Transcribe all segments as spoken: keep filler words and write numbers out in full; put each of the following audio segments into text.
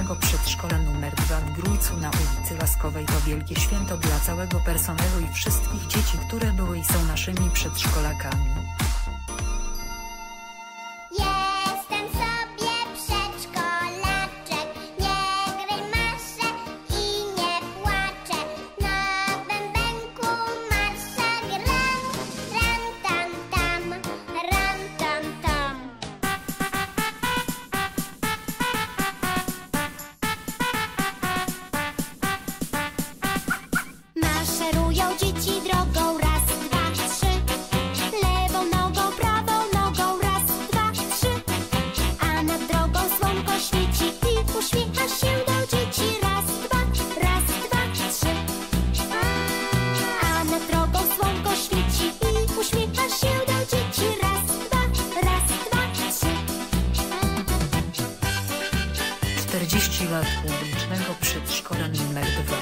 publicznego przedszkola numer dwa w Grójcu na ulicy Laskowej to wielkie święto dla całego personelu i wszystkich dzieci, które były i są naszymi przedszkolakami. czterdzieści lat publicznego przedszkola numer dwa.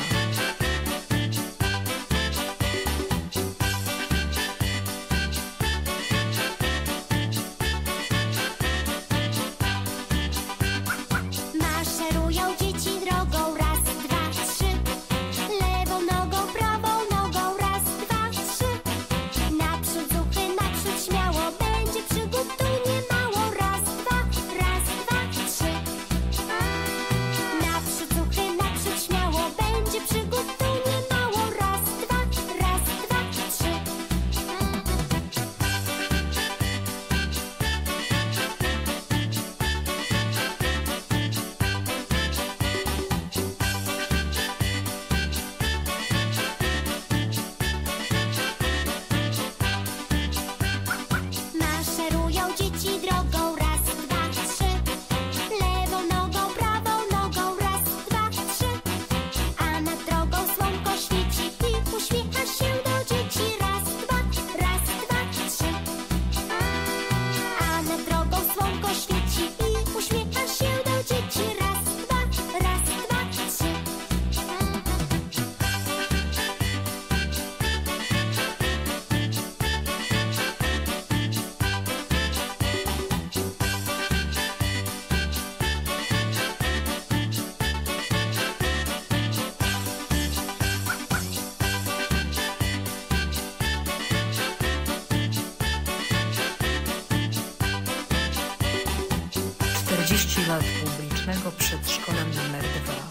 czterdzieści lat publicznego przedszkola numer dwa.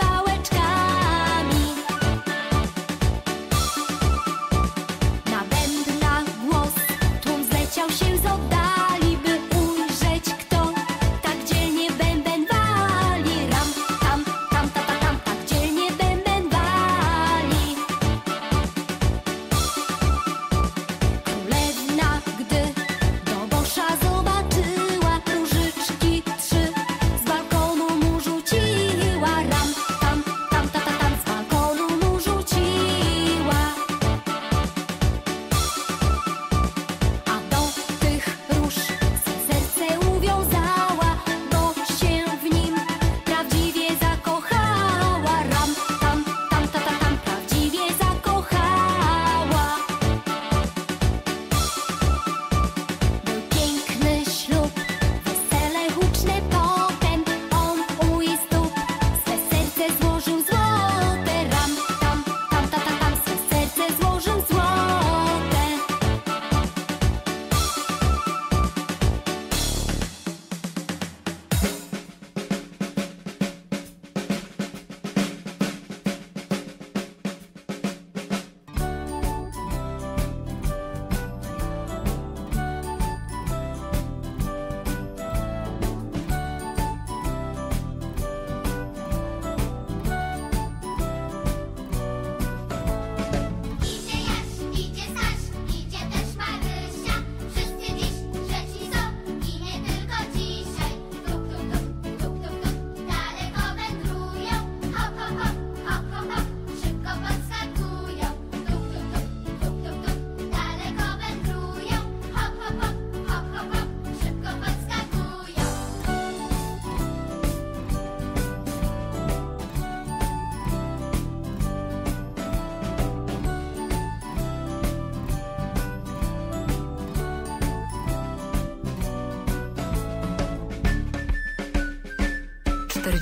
Na bębnach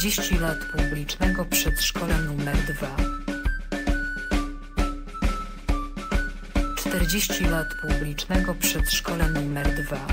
czterdzieści lat publicznego przedszkola numer dwa. czterdzieści lat publicznego przedszkola numer dwa.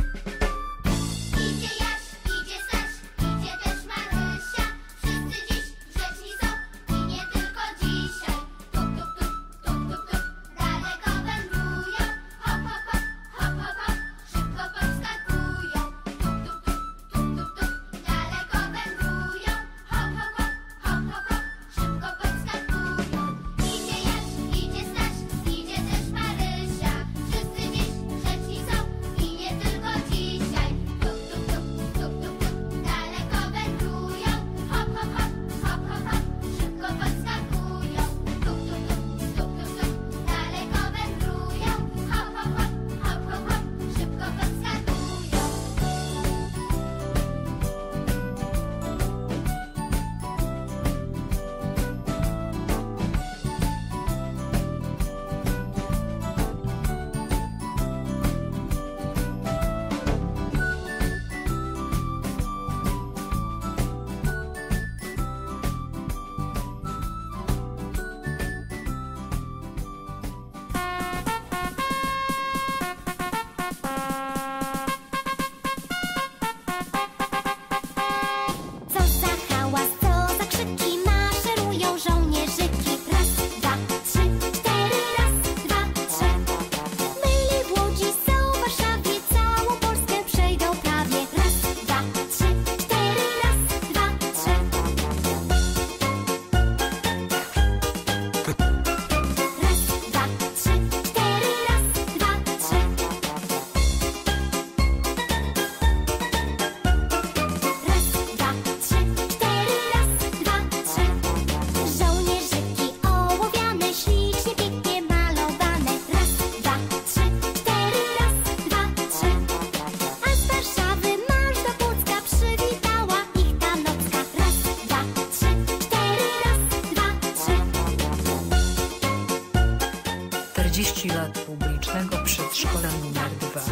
czterdzieści lat publicznego przedszkola numer dwa.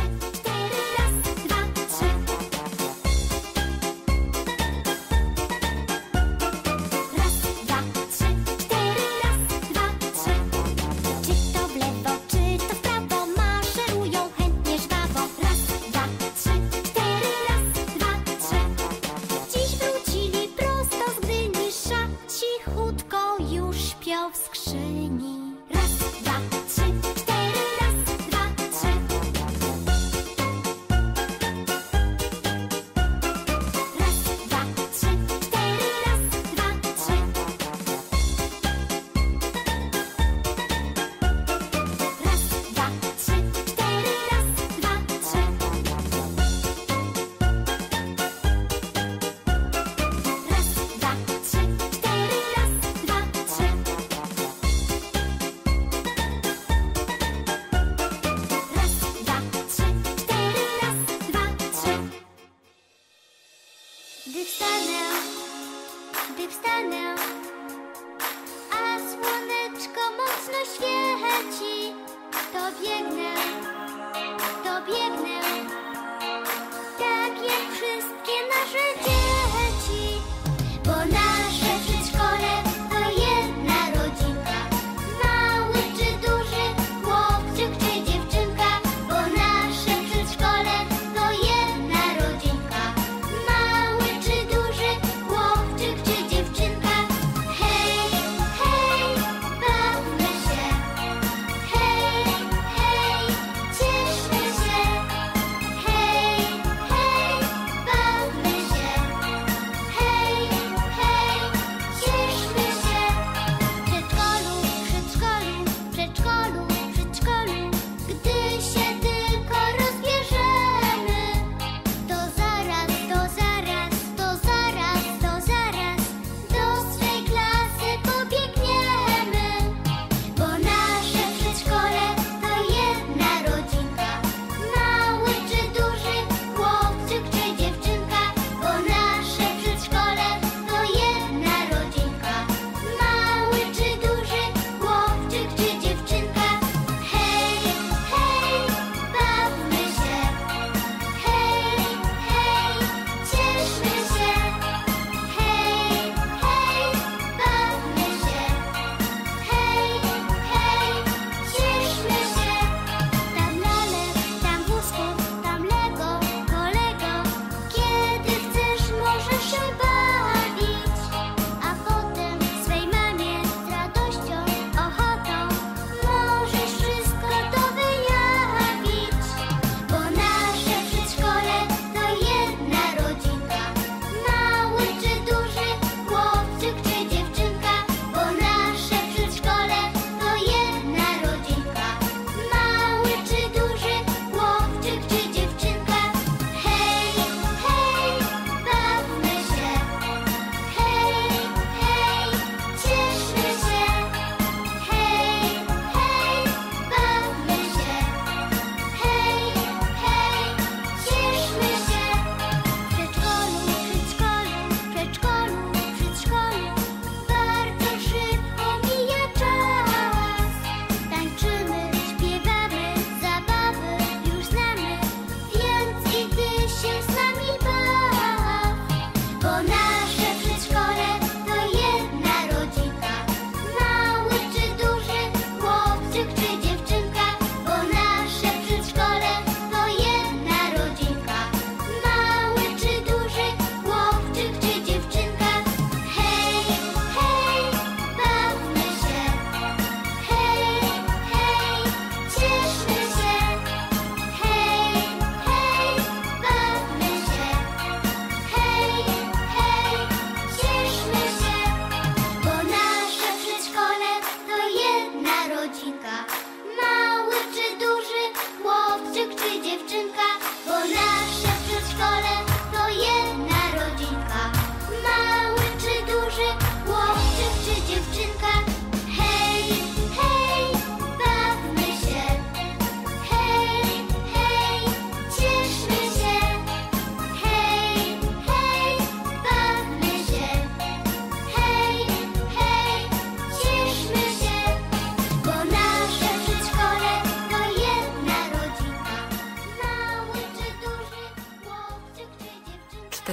W skrzyni. Raz, dwa, trzy, cztery, raz, dwa, trzy. Raz, dwa, trzy, cztery, raz, dwa, trzy. Raz, dwa, trzy, cztery, raz, dwa, trzy. Raz, dwa, trzy, cztery, raz, dwa, trzy. Gdy wstanę, gdy wstanę, a słoneczko mocno świeci, to biegnę, to biegnę, tak jak wszystkie nasze dzieci, bo nasze przedszkole to jedna rodzinka, mały czy duży, chłopczyk czy dziewczynka, bo nasze przedszkole to jedna rodzinka. Mały czy duży, chłopczyk czy dziewczynka. Hej, hej, bawmy się. Hej, hej, cieszmy się.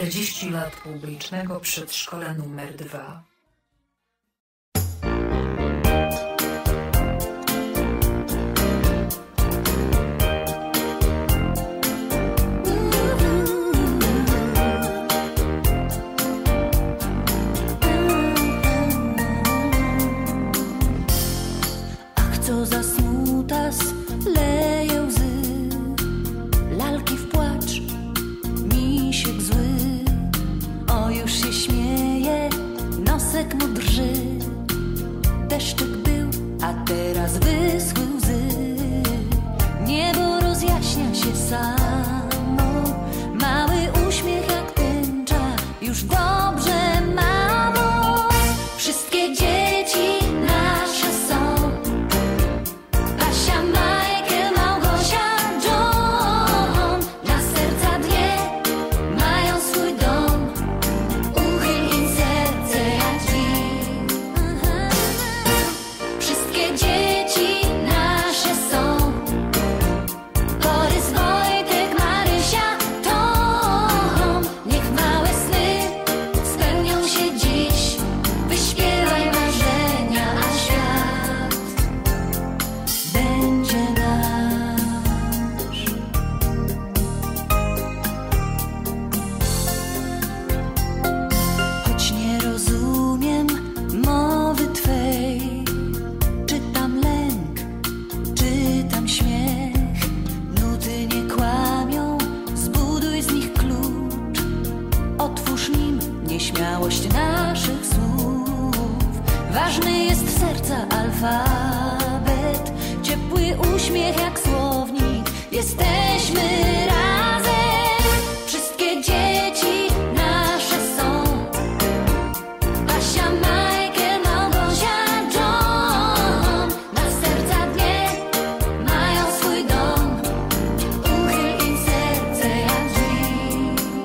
czterdzieści lat publicznego przedszkola numer dwa. Co za smutas, leje łzy, lalki w płacz, misiek zły. O, już się śmieje, nosek mu drży. Deszczyk był, a teraz wyschły łzy. Niebo rozjaśnia się samo, mały uśmiech jak tęcza. Już dobrze, mamo, wszystkie dzieci nasze są. Nieśmiałość naszych słów. Ważny jest serca alfabet, ciepły uśmiech jak słownik. Jesteśmy razem, wszystkie dzieci nasze są. Basia, Michael, Małgosia, John. Na serca dnie mają swój dom. Uchyl im serce jak drzwi.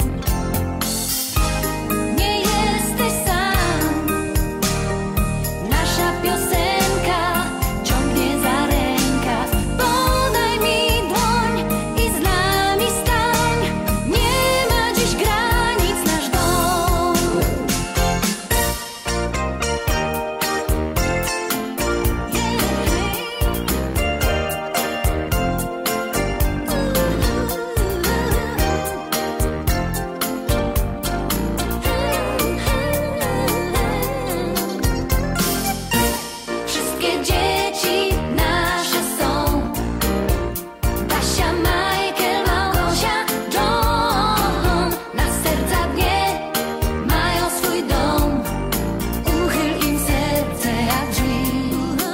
Piosenka ciągnie za rękaw. Podaj mi dłoń i z nami stań. Nie ma dziś granic nasz dom. Wszystkie dzieci nasze są. Basia, Michael, Małgosia, John. Na serca dnie mają swój dom. Uchyl im serce jak drzwi.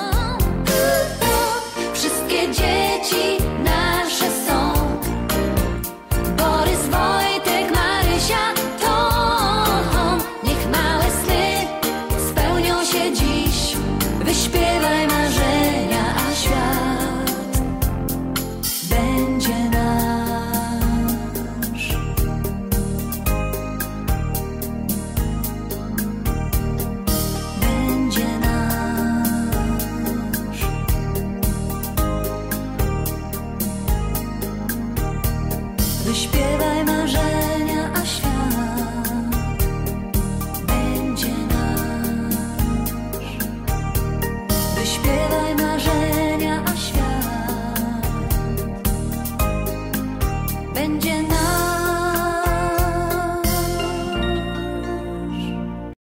Wszystkie dzieci nasze są. Borys, Wojtek, Marysia, Tom. Niech małe sny spełnią się dziś. Wyśpiewaj marzenia, a świat będzie nasz. Będzie nasz. Wyśpiewaj marzenia.